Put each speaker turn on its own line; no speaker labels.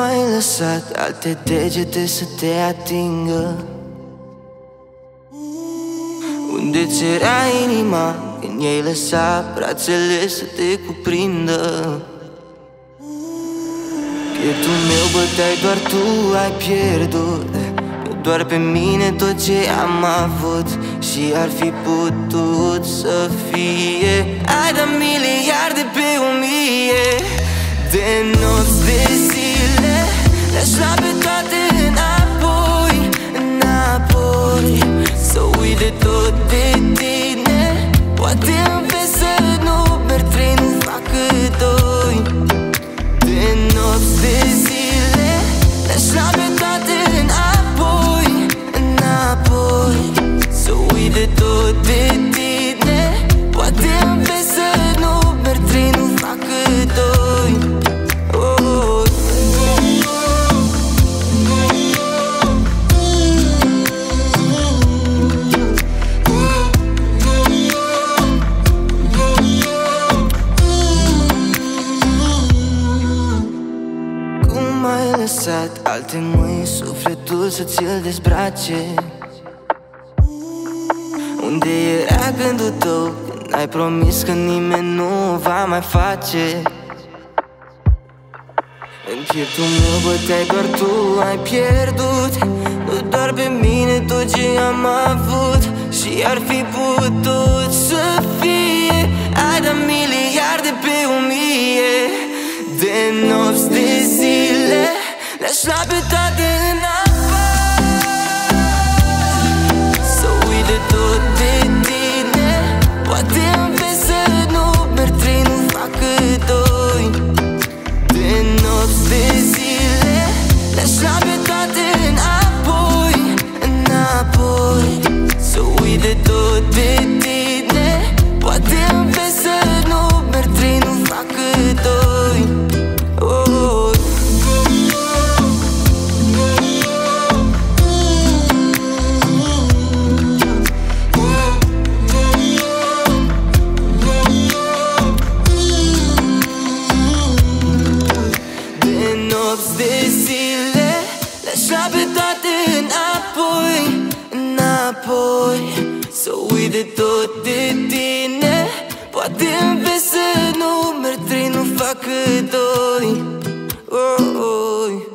ai lăsat alte degete să te atingă? Unde ți era inima când i-ai lăsat brațele să te cuprindă? Pieptul meu băteai, doar tu ai pierdut, nu doar pe mine tot ce am avut. Și ar fi putut să fie. Ai dat miliarde pe 1000 de nopți, de zile, le-aș lua pe toate înapoi, înapoi. Să uit de tot de tine. Poate înveți să nu merg trei, nu fac cât doi. De nopți, de zile, le-aș lua pe toate înapoi, înapoi. Să uit de tot de tine. Poate înveți să nu merg trei, nu fac cât doi. Ai lăsat alte mâini sufletul să ți-l dezbrace? Unde era gândul tău când ai promis că nimeni nu o va mai face? În pieptul meu băteai, doar tu ai pierdut, nu doar pe mine tot ce am avut. Și ar fi putut să fie. Ai dat miliarde pe 1000 de nopți, de zile, le-aș lua pe toate înapoi. Să uit de tot de tine. Poate înveți să nu merg trei, nu fac cât doi. De nopți, de zile, le-aș lua pe toate înapoi, înapoi. Să uit de tot de tine. Poate înveți să nu merg trei, nu fac cât doi. De zile, le-aș lua pe toate înapoi, înapoi. Să uit de tot de tine. Poate înveți să nu merg trei, nu fac cât doi.